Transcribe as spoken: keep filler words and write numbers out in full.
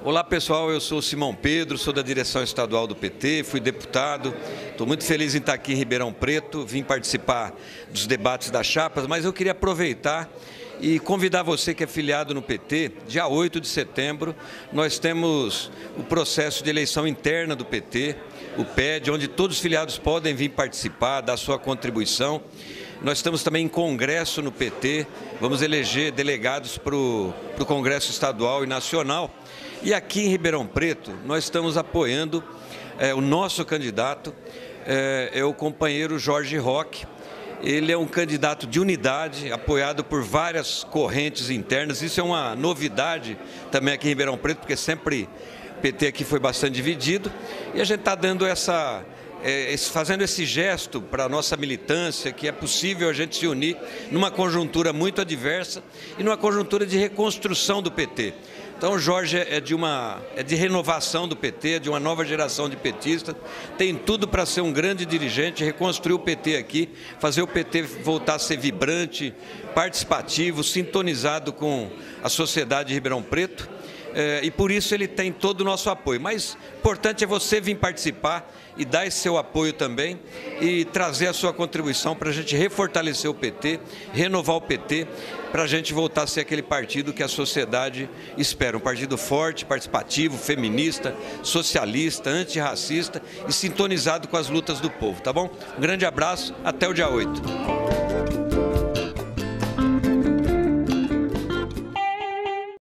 Olá pessoal, eu sou Simão Pedro, sou da direção estadual do P T, fui deputado, estou muito feliz em estar aqui em Ribeirão Preto, vim participar dos debates das chapas, mas eu queria aproveitar e convidar você que é filiado no P T, dia oito de setembro, nós temos o processo de eleição interna do P T, o P E D, onde todos os filiados podem vir participar, dar sua contribuição. Nós estamos também em congresso no P T, vamos eleger delegados para o Congresso Estadual e Nacional. E aqui em Ribeirão Preto, nós estamos apoiando é, o nosso candidato, é, é o companheiro Jorge Roque. Ele é um candidato de unidade, apoiado por várias correntes internas. Isso é uma novidade também aqui em Ribeirão Preto, porque sempre o P T aqui foi bastante dividido. E a gente está dando essa... É, fazendo esse gesto para a nossa militância, que é possível a gente se unir numa conjuntura muito adversa e numa conjuntura de reconstrução do P T. Então o Jorge é de, uma, é de renovação do P T, de uma nova geração de petistas, tem tudo para ser um grande dirigente, reconstruir o P T aqui, fazer o P T voltar a ser vibrante, participativo, sintonizado com a sociedade de Ribeirão Preto. É, e por isso ele tem todo o nosso apoio. Mas o importante é você vir participar e dar esse seu apoio também e trazer a sua contribuição para a gente refortalecer o P T, renovar o P T, para a gente voltar a ser aquele partido que a sociedade espera. Um partido forte, participativo, feminista, socialista, antirracista e sintonizado com as lutas do povo, tá bom? Um grande abraço, até o dia oito.